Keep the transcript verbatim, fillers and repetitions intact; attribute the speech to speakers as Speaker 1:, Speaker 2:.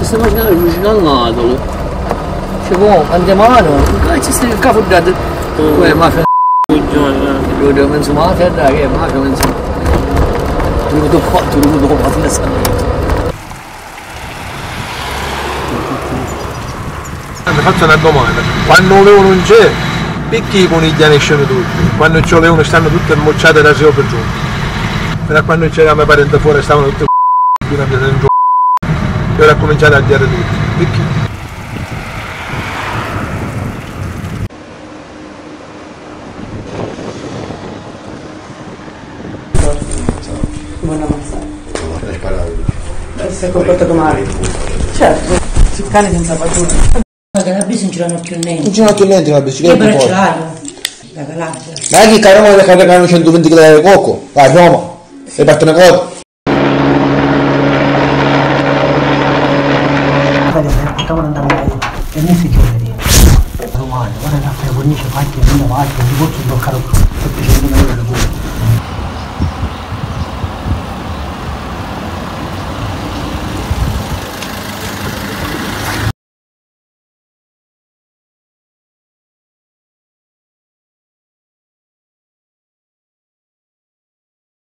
Speaker 1: sta facendo vicino al Natolo.
Speaker 2: Ci può, andiamo a mano?
Speaker 1: Che ci stai il capo dato? Poi mafia lo devo mezzo mafia, dai, che è mafia mezzo. Tu lo devo qua, tu lo devo qua, ti lascia.
Speaker 3: Mi faccio una domanda, quando un leone non c'è, perché i conigli escono tutti? Quando c'è un leone stanno tutte mocciate da sopra giù. Fino a quando c'eravamo i parenti fuori stavano tutti fino a dentro. E ora ha cominciato a dire tutti. Perché?
Speaker 2: Buona mazzata.
Speaker 4: Non l'hai sparato.
Speaker 2: Si è comportato male. Certo, si cane senza padrone.
Speaker 5: La Calabria non ce l'hanno più niente.
Speaker 4: Non ce l'ho più niente la bicicletta.
Speaker 5: Io però ce l'hai. La Calabria.
Speaker 4: Ma è che caro che caricano centoventi kg di cocco? Vai, Roma. E partono cosa?
Speaker 2: Potevano andare meglio. E non si chiede. Romano, guarda che la cornice fatta in una parte, non ti posso bloccare semplicemente meglio la